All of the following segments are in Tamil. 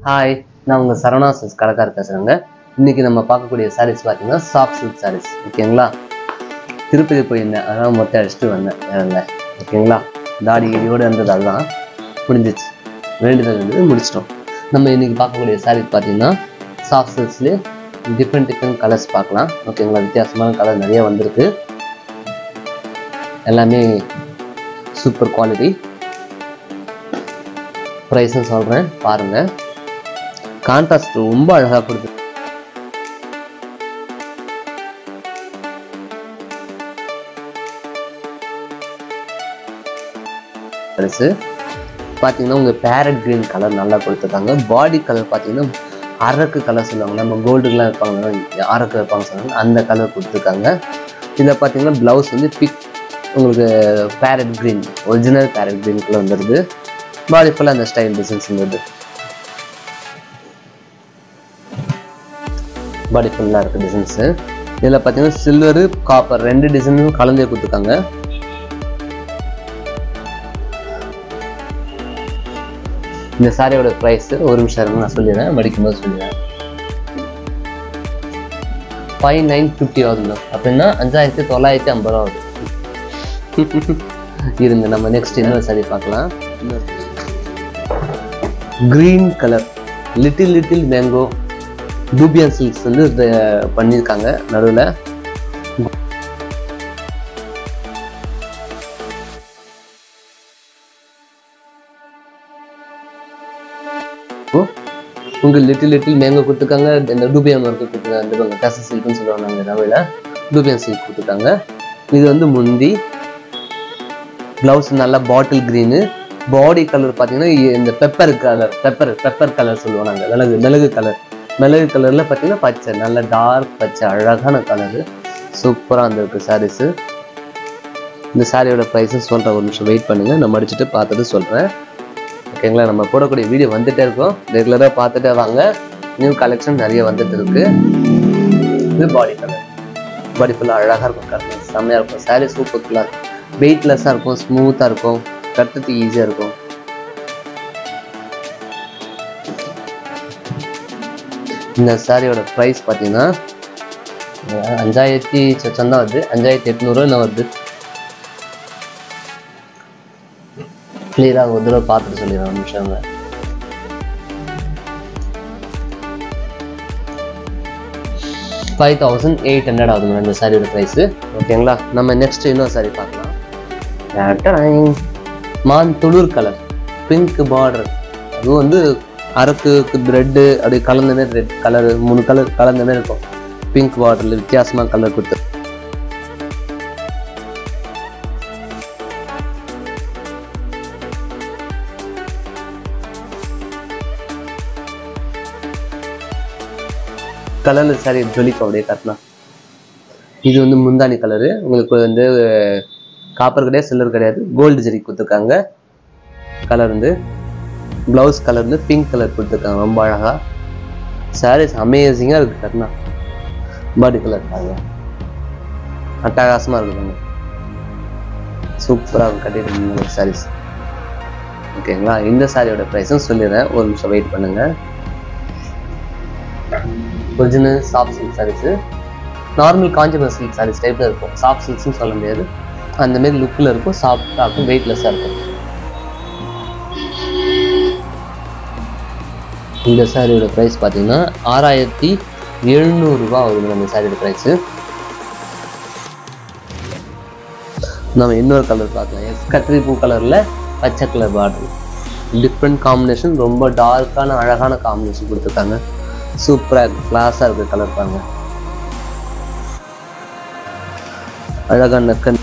ஹாய், நான் உங்கள் சரவணா சில்க்ஸ் கடைக்காரர் பேசுகிறேங்க. இன்றைக்கி நம்ம பார்க்கக்கூடிய சாரீஸ் பார்த்தீங்கன்னா சாஃப்ட் சில்க் சாரீஸ். ஓகேங்களா? திருப்பதி போயிருந்தேன், அதெல்லாம் மொத்தம் அடிச்சுட்டு வந்தேன். வேறு ஓகேங்களா? தாடி இடியோடு இருந்தது, அதுதான் முடிஞ்சிச்சு. வேண்டுதல் இருந்தது, முடிச்சிட்டோம். நம்ம இன்றைக்கி பார்க்கக்கூடிய சாரீஸ் பார்த்தீங்கன்னா சாஃப்ட் சில்க்ஸ்லேயே டிஃப்ரெண்ட் கலர்ஸ் பார்க்கலாம். ஓகேங்களா? வித்தியாசமான கலர் நிறைய வந்திருக்கு. எல்லாமே சூப்பர் குவாலிட்டி. ப்ரைஸும் சொல்கிறேன் பாருங்கள். கான்ட்ராஸ்ட் ரொம்ப அழகாக கொடுத்து பார்த்தீங்கன்னா உங்கள் பேரட் கிரீன் கலர் நல்லா கொடுத்துருக்காங்க. பாடி கலர் பார்த்தீங்கன்னா அரக்கு கலர் சொல்லுவாங்க, நம்ம கோல்டுலாம் இருப்பாங்க, அரக்கு இருப்பாங்க சொல்லுவாங்க, அந்த கலர் கொடுத்துருக்காங்க. இதில் பார்த்தீங்கன்னா ப்ளவுஸ் வந்து உங்களுக்கு parrot green, original parrot green colour வந்துடுது. பாடி ஃபுல்லாக அந்த ஸ்டைல் டிசைன்ஸ் இருந்தது. பாடி ஃபுல்லாக இருக்குது டிசைன்ஸு. இதில் பார்த்தீங்கன்னா சில்வரு காப்பர் ரெண்டு டிசைனும் கலந்தே கொடுத்துருக்காங்க. இந்த சாரியோட ப்ரைஸ் ஒரு நிமிஷம் நான் சொல்லிடுறேன், மடிக்கும்போது சொல்லிடுறேன். 5950 ஆகுதுங்க. அப்படின்னா 5950 ஆகுது. இருந்து நம்ம நெக்ஸ்ட் இன்னொரு சாரி பார்க்கலாம். Green colour little mango dupion silks வந்து பண்ணியிருக்காங்க. நடுவில் உங்களுக்கு லிட்டில் மேங்கோ கொடுத்துருக்காங்க. இந்த டூபியன் ஒர்க்கு கொடுத்துருக்காங்க. இந்த டச சில்க்னு சொல்லுவாங்க நாங்கள் தமிழில். டூபியன் சில்க் கொடுத்துருக்காங்க. இது வந்து முந்தி. ப்ளவுஸ் நல்லா பாட்டில் க்ரீனு. பாடி கலர் பார்த்தீங்கன்னா இந்த பெப்பர் கலர் சொல்லுவோம் நாங்கள். மிளகு கலரில் பார்த்தீங்கன்னா பச்சை, நல்ல டார்க் பச்சை, அழகான கலரு. சூப்பராக இருந்திருக்கு சாரீஸு. இந்த சாரியோட ப்ரைஸும் சொல்கிறேன், ஒரு நிமிஷம் வெயிட் பண்ணுங்கள், நான் மடிச்சுட்டு பார்த்துட்டு சொல்கிறேன். ஓகேங்களா? நம்ம போடக்கூடிய வீடியோ வந்துகிட்டே இருக்கும், ரெகுலராக பார்த்துட்டே வாங்க. நியூ கலெக்ஷன் நிறைய வந்துட்டு இருக்கு. இது பாடி கலர். பாடி ஃபுல்லாக அழகாக இருக்கும், கலர் செம்மையாக இருக்கும். சாரீ சூப்பர் ஃபுல்லாக இருக்கும், வெயிட்லெஸ்ஸாக இருக்கும், ஸ்மூத்தாக இருக்கும், கட்டுறதுக்கு ஈஸியாக இருக்கும். இந்த சாரியோட ப்ரைஸ் பார்த்தீங்கன்னா 5000 சொச்சம் தான் வருது. 5800 என்ன வருது. கிளியராக ஒரு தடவை பார்த்துட்டு சொல்லிடுறேன், ஒரு நிமிஷங்க. $5800 ஆகுதுங்க இந்த சாரியோட ப்ரைஸு. ஓகேங்களா? நம்ம நெக்ஸ்ட் இன்னொரு சாரி பார்க்கலாம். மாந்துளூர் கலர், பிங்க் பார்டர். அதுவும் வந்து அரக்கு ரெட்டு அப்படி கலந்த மாதிரி, ரெட் கலர் 3 கலர் கலந்த மாதிரி இருக்கும். பிங்க் பார்டரில் வித்தியாசமாக கலர் கொடுத்து கலரில் சாரி ஜொலிக்கும் அப்படியே கட்டினா. இது வந்து முந்தானி கலரு. உங்களுக்கு வந்து காப்பர் கிடையாது, சில்வர் கிடையாது, கோல்டு ஜெரி கொடுத்துருக்காங்க. கலர் வந்து ப்ளவுஸ் கலர் வந்து பிங்க் கலர் கொடுத்துருக்காங்க. ரொம்ப அழகாக சாரீஸ் அமேசிங்காக இருக்குது. கட்டினா பாடி கலர் பாருங்க, அட்டகாசமாக இருக்குதுங்க. சூப்பராக இருக்கும் கட்டிட்டு சாரீஸ். ஓகேங்களா? இந்த சாரியோட ப்ரைஸும் சொல்லிடுறேன், ஒரு நிமிஷம் வெயிட் பண்ணுங்கள். Original soft silk saris. Normal Kanchipuram silk saris டைப்பில் இருக்கும். சாஃப்ட் சில்க்ஸ்னு சொல்ல முடியாது, அந்தமாரி லுக்கில் இருக்கும், சாஃப்டாக இருக்கும், வெயிட்லெஸ்ஸாக இருக்கும். இந்த சாரியோட ப்ரைஸ் பார்த்தீங்கன்னா 6700 ஆகுது அந்த சாரியோட ப்ரைஸு. நம்ம இன்னொரு கலர் பார்க்கலாம். கத்திரி பூ கலரில் பச்சை கலர் பார்டர். டிஃப்ரெண்ட் காம்பினேஷன், ரொம்ப டார்க்கான அழகான காம்பினேஷன் கொடுத்துருக்காங்க. சூப்பராக இருக்குது, கிளாஸாக இருக்குது. கலர் பாருங்க, அழகான நெக்கன்.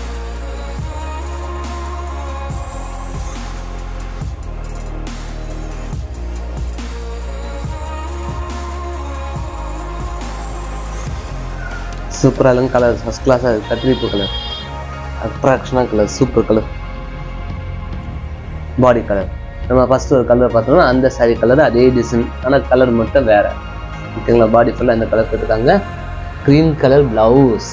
சூப்பராக கலர், ஃபர்ஸ்ட் கிளாஸாக இருக்குது. கத்திரிப்பூ கலர், அட்ராக்ஷனாக colour, super colour. Body colour நம்ம ஃபஸ்ட்டு ஒரு கலர் பார்த்தோம்னா அந்த சாரி கலர் அதே டிசைன், ஆனால் கலர் மட்டும் வேறு. ஓகேங்களா? பாடி ஃபுல்லாக இந்த கலர் கொடுத்துருக்காங்க. க்ரீன் கலர் ப்ளவுஸ்,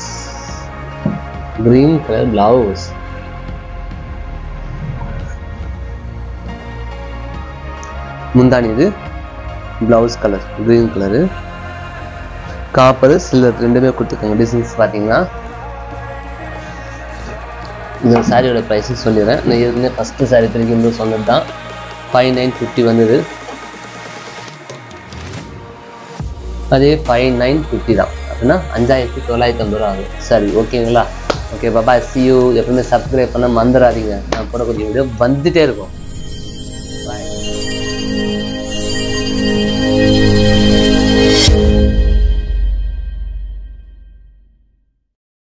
முந்தானி. இது blouse colour green colour, copper silver ரெண்டுமே கொடுத்துருக்காங்க. டிசைன்ஸ் பார்த்தீங்கன்னா இந்த சாரியோட ப்ரைஸும் சொல்லிடுறேன். நான் ஏற்கனவே ஃபஸ்ட்டு சாரி பிரிக்கும்போது சொன்னது தான் 5950 வந்தது. அதே 5950 தான், அப்படின்னா 5950 ரூபா ஆகுது. சரி ஓகேங்களா? ஓகே பாபா, see you. எப்பவுமே சப்ஸ்கிரைப் பண்ண மறந்துடாதீங்க. நான் போடக்கூடிய வீடியோ வந்துகிட்டே இருக்கும்.